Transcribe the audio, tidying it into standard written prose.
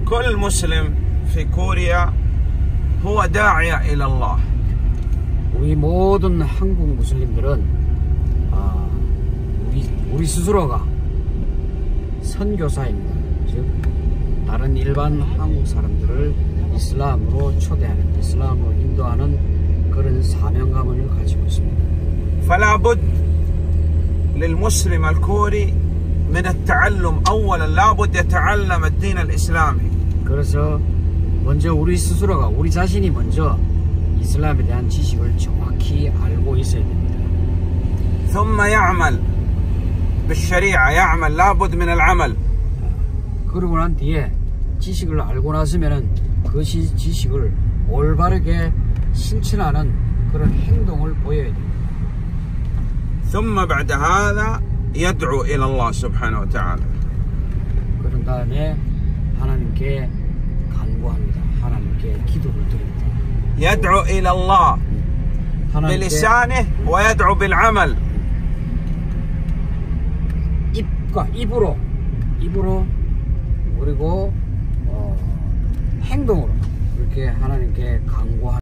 كل مسلم في كوريا هو داعية إلى الله. 우리 모든 한국 무슬림들은 우리 스스로가 선교사입니다. 즉 다른 일반 한국 사람들을 이슬람으로 초대하는, 이슬람으로 인도하는 그런 사명감을 가지고 있습니다. فلا بد للمسلم الكوري من التعلم. أولا لا بد يتعلم الدين الإسلامي. 그래서 먼저 우리 스스로가, 우리 자신이 먼저 이슬람에 대한 지식을 정확히 알고 있어야 됩니다. ثم يعمل بالشريعة. يعمل لا بد من العمل. 그러고 난 뒤에 지식을 알고 나서면은 그 지식을 올바르게 실천하는 그런 행동을 보여야 됩니다. ثم بعد هذا يدعو إلى الله سبحانه وتعالى. 그런 다음에 하나님께 간구합니다. 하나님께 기도를 드립니다. يدعو إلى الله بلسانه ويدعو بالعمل. 입으로 그리고 행동으로 그렇게 하나님께 간구합니다.